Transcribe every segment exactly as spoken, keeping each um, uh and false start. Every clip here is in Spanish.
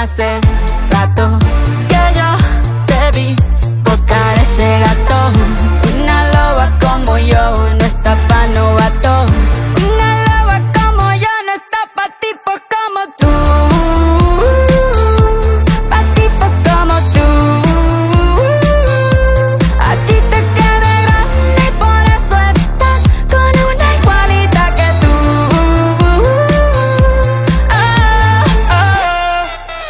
hace rato que yo te vi tocar ese gato. Una loba como yo no está pa' novato. Una loba como yo no está pa' tipos como tú. Pa' tipos como tú. A ti te queda grande y por eso estás con una igualita que tú. Oh, oh.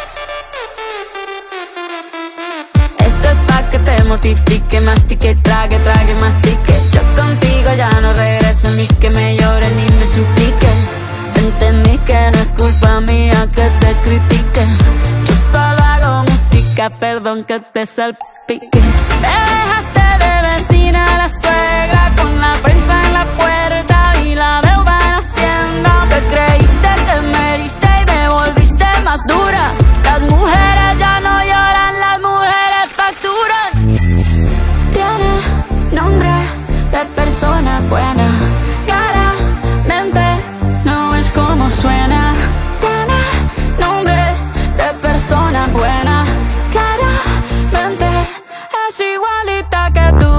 Esto es pa' que te mortifique, mastique, trague, trague, mastique. Yo contigo ya no regreso, ni que me llore ni me suplique. Entendí que no es culpa mía que te critique. Yo solo hago música, perdón que te salpique. Te dejaste de vecina a la suegra con la prensa en la puerta y la deuda en Hacienda. Te creíste que me heriste y me volviste más dura. Las mujeres ya no lloran, las mujeres facturan. Tiene nombre de persona buena, claramente no es como suena. Tiene nombre de persona buena, claramente es igualita que tú.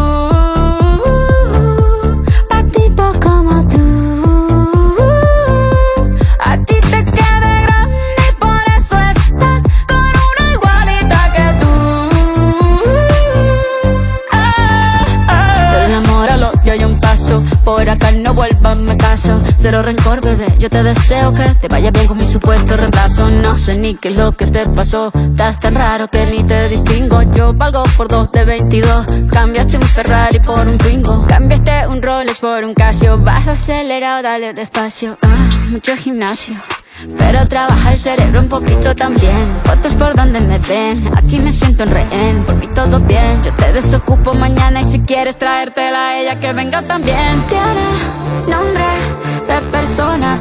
Pa' tipo como tú. A ti te queda grande y por eso estás con una igualita que tú. Ah, ah. Del amor al odio hay un paso, por acá no vuelvas, me caso. Cero rencor, bebé, yo te deseo que te vaya bien con mi supuesto reemplazo. No sé ni qué es lo que te pasó, estás tan raro que ni te distingo. Yo valgo por dos de veintidós, cambiaste un Ferrari por un Twingo. Cambiaste un Rolex por un Casio, vas acelerado, dale despacio. Ah, mucho gimnasio, pero trabaja el cerebro un poquito también. Fotos por donde me ven, aquí me siento en rehén. Por mí todo bien, yo te desocupo mañana y si quieres traértela a ella que venga también. Tiene nombre de persona